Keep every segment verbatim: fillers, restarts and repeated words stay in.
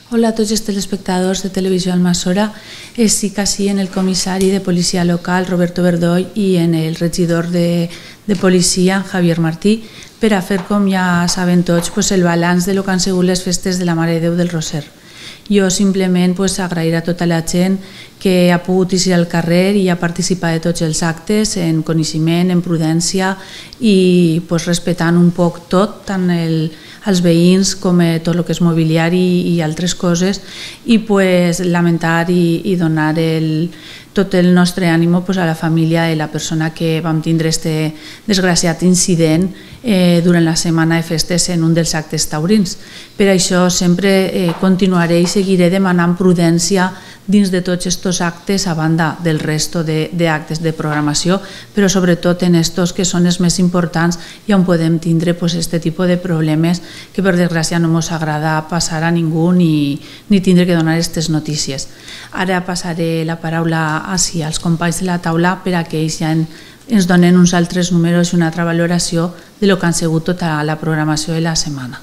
Hola a tots els telespectadors de Televisió Almassora. Estic així en el comissari de policia local, Roberto Verdoy, i en el regidor de, de policia, Javier Martí, per a fer, com ja saben tots, pues, el balanç de lo que han sigut les festes de la Mare de Déu del Roser. Jo simplement pues, agrair a tota la gent que ha pogut eixir al carrer i ha participat de tots els actes en coneixement, en prudència i pues, respectant un poc tot, tant el, els veïns com tot el que és mobiliari i altres coses, i pues, lamentar i, i donar el, tot el nostre ànimo pues, a la família de la persona que vam tindre este desgraciat incident eh, durant la setmana de festes en un dels actes taurins. Per això sempre eh, continuaré i seguiré demanant prudència dins de tots aquests actes a banda del resto d'actes de, de programació, però sobretot en estos que són els més importants i on podem tindre pues, este tipus de problemes que per desgràcia no ens agrada passar a ningú ni, ni tindre que donar aquestes notícies. Ara passaré la paraula així als companys de la taula per a que ells ja en, ens donen uns altres números i una altra valoració de lo que han sigut tota la programació de la setmana.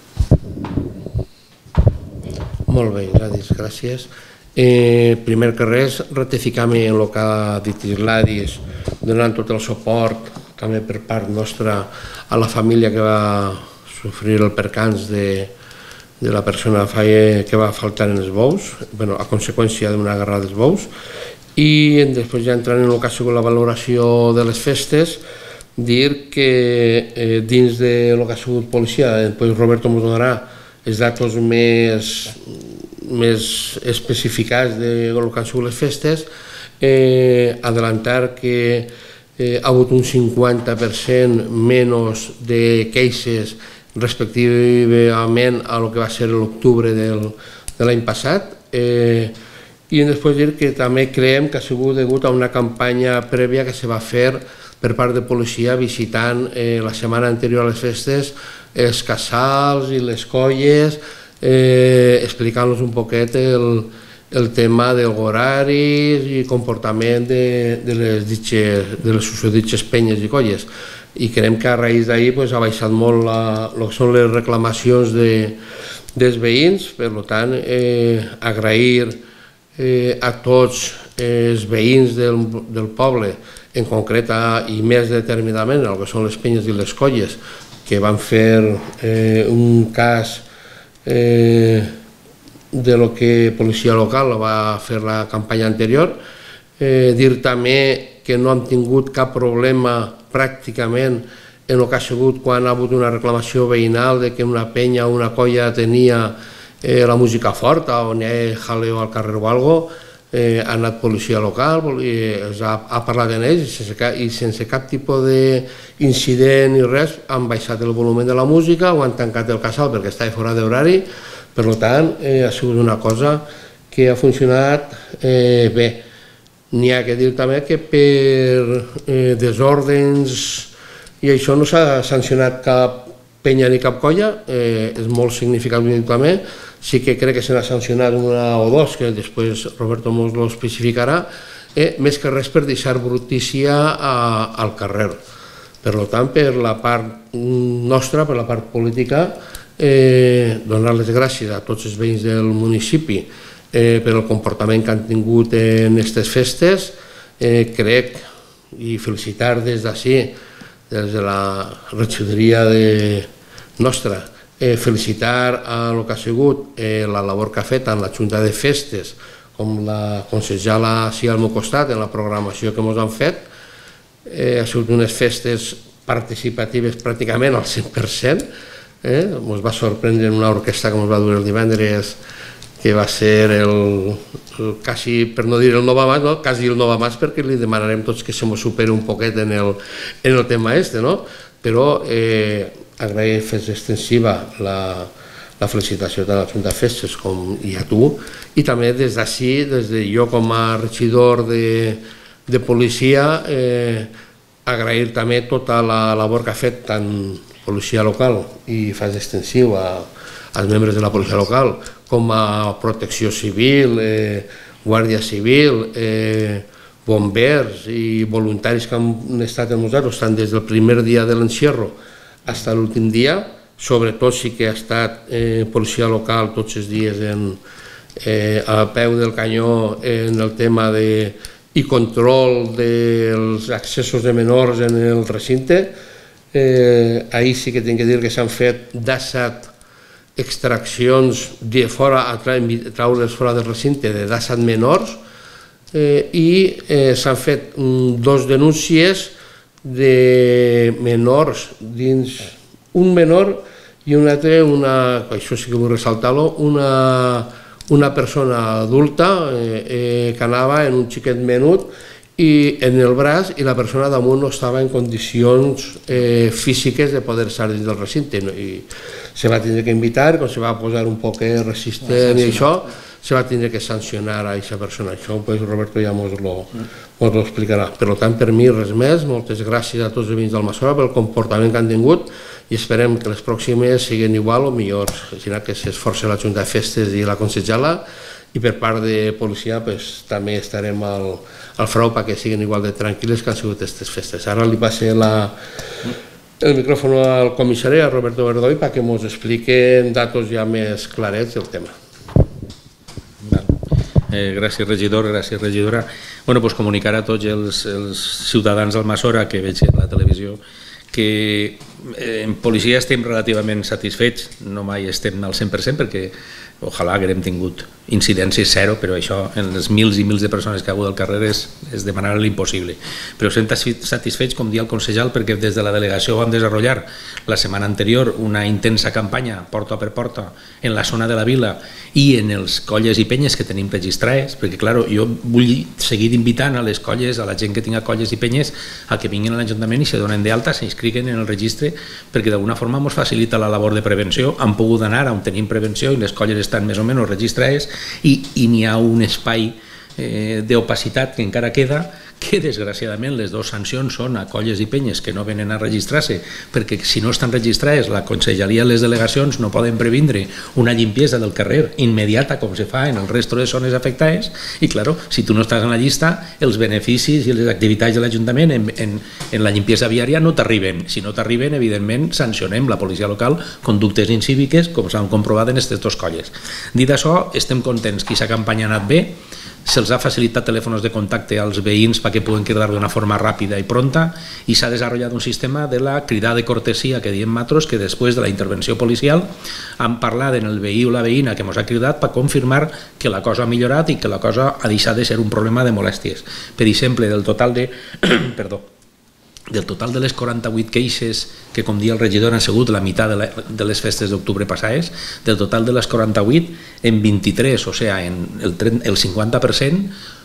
Molt bé, Gladys, gràcies. Eh, primer que res, ratificar-me en el que ha dit Gladys, donant tot el suport, també per part nostra, a la família que va sofrir el percans de, de la persona que va faltar en els bous, bueno, a conseqüència d'una guerra dels bous, i després ja entrant en el que ha sigut la valoració de les festes, dir que eh, dins del que ha sigut policia, després Roberto ens donarà els datos més, més especificats de lo que han sigut les festes, eh, adelantar que eh, ha hagut un cinquanta per cent menys de queixes respectivament a lo que va ser l'octubre de l'any passat, eh, i després dir que també creiem que ha sigut degut a una campanya prèvia que se va fer per part de policia visitant eh, la setmana anterior a les festes els casals i les colles, eh, explicant-los un poquet el, el tema dels horaris i comportament de, de les, ditxes, de les susodites penyes i colles. I creiem que a raïs d'ahir pues, ha baixat molt la, el que són les reclamacions de, dels veïns, per tant, eh, agrair eh, a tots els veïns del, del poble, en concret a, i més determinadament el que són les penyes i les colles, que van fer eh, un cas eh, de lo que policia local va fer la campanya anterior. Eh, dir també que no han tingut cap problema pràcticament en el que ha sigut quan ha hagut una reclamació veïnal de que una penya o una colla tenia eh, la música forta o n'hi ha jaleo al carrer o alguna cosa. Eh, ha anat policia local, eh, ha, ha parlat amb ells i sense, i sense cap tipus d'incident ni res han baixat el volum de la música o han tancat el casal perquè estava fora d'horari. Per tant, eh, ha sigut una cosa que ha funcionat eh, bé. N'hi ha que dir també que per eh, desordens i això no s'ha sancionat cap penya ni cap colla, eh, és molt significatiu també. Sí que crec que se n'ha sancionat una o dos, que després Roberto ens ho especificarà, eh, més que res per deixar brutícia a, al carrer. Per tant, per la part nostra, per la part política, eh, donar les gràcies a tots els veïns del municipi eh, per el comportament que han tingut en aquestes festes. Eh, crec, i felicitar des d'ací, des de la regidoria de nostra, Eh, felicitar a el que ha sigut eh, la labor que ha fet en la Junta de Festes, com la consellera així al meu costat, en la programació que ens han fet. Eh, ha sigut unes festes participatives pràcticament al cent per cent. Eh? Ens va sorprendre una orquestra que ens va dur el divendres, que va ser el, el quasi, per no dir el Nova Mas, no? Quasi el Nova Mas, perquè li demanarem tots que se mos superi un poquet en el, en el tema este, no? Però eh, agrair fes extensiva la, la felicitació de la Junta de Festes com i a tu, i també des d'ací, des de jo com a regidor de, de policia, eh, agrair també tota la labor que ha fet tant policia local i fas extensiu a, als membres de la policia local com a protecció civil, eh, guàrdia civil, eh, bombers i voluntaris que han estat amb nosaltres tant des del primer dia de l'encierro fins a l'últim dia, sobretot sí que ha estat eh, policia local tots els dies en, eh, a peu del canyó en el tema de, i control dels accessos de menors en el recinte. Eh, ahir sí que tinc que dir que s'han fet disset extraccions de fora, a traure's fora del recinte de disset menors, eh, i eh, s'han fet mm, dos denúncies de menors dins, un menor i un altre, una, això sí que vull ressaltar-lo, una, una persona adulta eh, eh, que anava en un xiquet menut i en el braç, i la persona damunt no estava en condicions eh, físiques de poder estar dins del recinte, no? I se va tindre que invitar, quan se va posar un poc resistent i això, se va tindre que sancionar a aquesta persona. Això pues, Roberto ja ens lo, lo explicarà. Per tant, per mi res més, moltes gràcies a tots els veïns d'Almassora pel comportament que han tingut i esperem que les pròximes siguin igual o millors, sinó que s'esforça la Junta de Festes i la Consellera, i per part de policia pues, també estarem al, al frau perquè siguin igual de tranquil·les que han sigut aquestes festes. Ara li passe la, el micròfon al comissari, a Roberto Verdoy, perquè ens expliqui amb datos ja més clarets el tema. Eh, gràcies, regidor, gràcies, regidora. Bueno, pues comunicar a tots els, els ciutadans d'Almassora que veig en la televisió que en policia estem relativament satisfets, no mai estem al cent per cent perquè ojalà haguem tingut incidències zero, però això en les mils i mils de persones que ha hagut al carrer és, és demanar l'impossible. Però estem satisfets, com dia el consellal, perquè des de la delegació vam desenvolupar la setmana anterior una intensa campanya porta per porta en la zona de la vila i en els colles i penyes que tenim registrades, perquè clar, jo vull seguir invitant a les colles, a la gent que tinga colles i penyes, a que vinguin a l'Ajuntament i se donen d'alta, s'inscriguen en el registre, perquè d'alguna forma ens facilita la labor de prevenció. Han pogut anar on tenim prevenció i les colles estan més o menys registrades i, i n'hi ha un espai eh, d'opacitat que encara queda, que desgraciadament les dues sancions són a colles i penyes que no venen a registrar-se, perquè si no estan registrades la conselleria i les delegacions no poden previndre una limpiesa del carrer immediata com se fa en el resto de zones afectades i claro, si tu no estàs en la llista els beneficis i les activitats de l'Ajuntament en, en, en la limpiesa viària no t'arriben. Si no t'arriben, evidentment sancionem la policia local conductes incíviques com s'han comprovat en aquestes dues colles. Dit això, estem contents que aquesta campanya ha anat bé, se'ls ha facilitat telèfons de contacte als veïns perquè puguen cridar d'una forma ràpida i pronta i s'ha desenvolupat un sistema de la cridada de cortesia que diem nosaltres, que després de la intervenció policial han parlat en el veí o la veïna que ens ha cridat per confirmar que la cosa ha millorat i que la cosa ha deixat de ser un problema de molèsties. Per exemple, del total de... perdó, del total de les quaranta-vuit queixes que, com dia el regidor, han sigut la meitat de, la, de les festes d'octubre passades, del total de les quaranta-vuit, en vint-i-tres, o sigui, en el, el cinquanta per cent,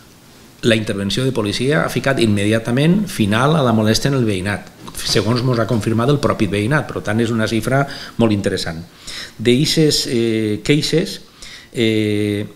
la intervenció de policia ha ficat immediatament final a la molèstia en el veïnat, segons ens ha confirmat el propi veïnat, per tant és una xifra molt interessant. D'eixes eh, queixes, eh,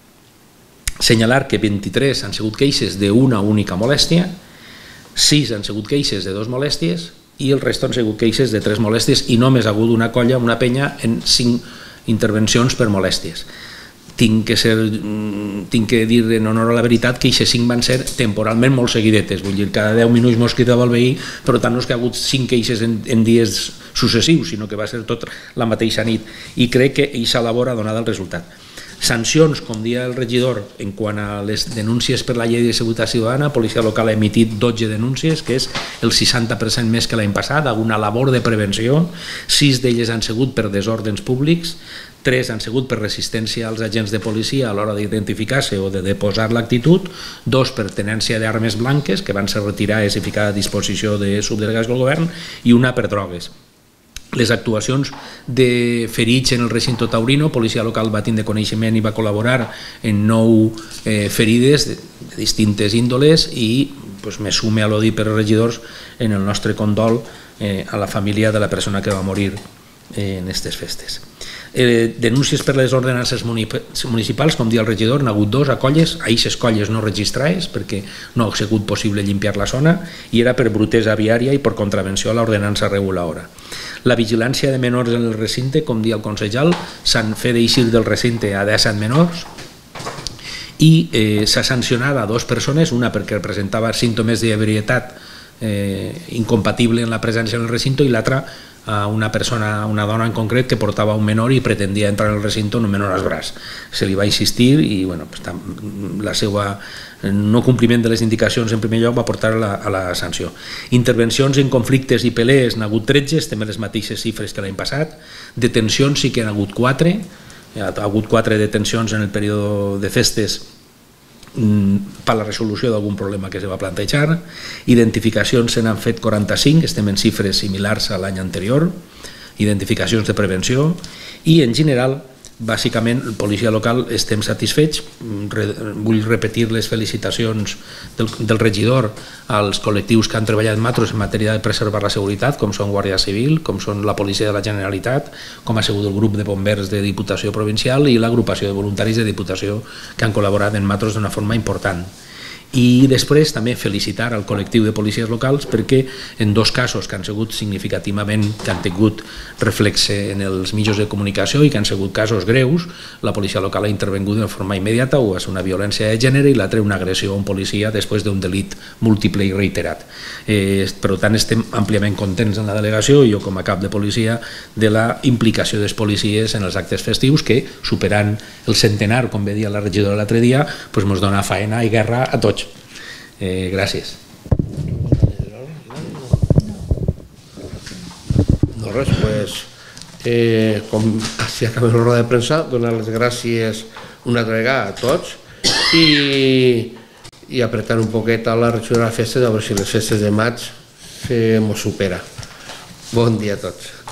senyalar que vint-i-tres han sigut queixes d'una única molèstia, sis han sigut queixes de dues molèsties i el rest han sigut queixes de tres molèsties i només ha hagut una colla, una penya, en cinc intervencions per molèsties. Tinc que, ser, tinc que dir en honor a la veritat que aquestes cinc van ser temporalment molt seguidetes, vull dir, cada deu minuts mos cridava el veí, però tant no és que ha hagut cinc queixes en, en dies successius, sinó que va ser tot la mateixa nit i crec que aquesta labor ha donat el resultat. Sancions, com dia el regidor, en quant a les denúncies per la llei de seguretat ciutadana, Policia Local ha emitit dotze denúncies, que és el seixanta per cent més que l'any passat, una labor de prevenció, sis d'elles han sigut per desordres públics, tres han sigut per resistència als agents de policia a l'hora d'identificar-se o de deposar l'actitud, dos per tenència d'armes blanques, que van ser retirades i ficades a disposició de subdelegats del govern, i una per drogues. Les actuacions de ferits en el recinte taurino, Policia Local va tindre coneixement i va col·laborar en nou eh, ferides de, de distintes índoles i pues, me sume a lo dit per regidors en el nostre condol eh, a la família de la persona que va morir eh, en aquestes festes. Eh, denúncies per les ordenances municipals, com dia el regidor, n'ha hagut dos a colles, a aquestes colles no registrades perquè no ha sigut possible limpiar la zona i era per brutesa viària i per contravenció a l'ordenança reguladora. La vigilància de menors en el recinte, com dia el consellal, s'han fet eixir del recinte a disset menors i eh, s'ha sancionat a dues persones, una perquè presentava símptomes d'ebrietat eh, incompatible en la presència en el recinte i l'altra a una persona, una dona en concret, que portava un menor i pretendia entrar en el recinte amb un menor als braç. Se li va insistir i bueno, pues, la seva no compliment de les indicacions en primer lloc va portar a la, a la sanció. Intervencions en conflictes i pelees n'ha hagut tretze, estem en les mateixes xifres que l'any passat. Detencions sí que n'ha hagut quatre, hi ha hagut quatre detencions en el període de festes per la resolució d'algun problema que es va plantejar. Identificacions se n'han fet quaranta-cinc, estem en xifres similars a l'any anterior, identificacions de prevenció i en general, bàsicament, el policia local estem satisfets. Vull repetir les felicitacions del, del regidor als col·lectius que han treballat en Matros en matèria de preservar la seguretat, com són Guàrdia Civil, com són la Policia de la Generalitat, com ha sigut el grup de bombers de Diputació Provincial i l'agrupació de voluntaris de Diputació que han col·laborat en Matros d'una forma important. I després també felicitar al col·lectiu de policies locals perquè en dos casos que han sigut significativament, que han tingut reflexe en els mitjans de comunicació i que han sigut casos greus, la policia local ha intervengut de forma immediata, o és una violència de gènere i l'altra una agressió a un policia després d'un delit múltiple i reiterat. Eh, per tant, estem àmpliament contents en la delegació i jo com a cap de policia de la implicació dels policies en els actes festius que, superant el centenar, com bé dia la regidora l'altre dia, pues ens dona faena i guerra a tots. Eh, gràcies. No res, pues, eh, com si acabem la roda de premsa, donar les gràcies una altra vegada a tots i, i apretar un poquet a la regidora de festes a veure si les festes de maig se mos supera. Bon dia a tots.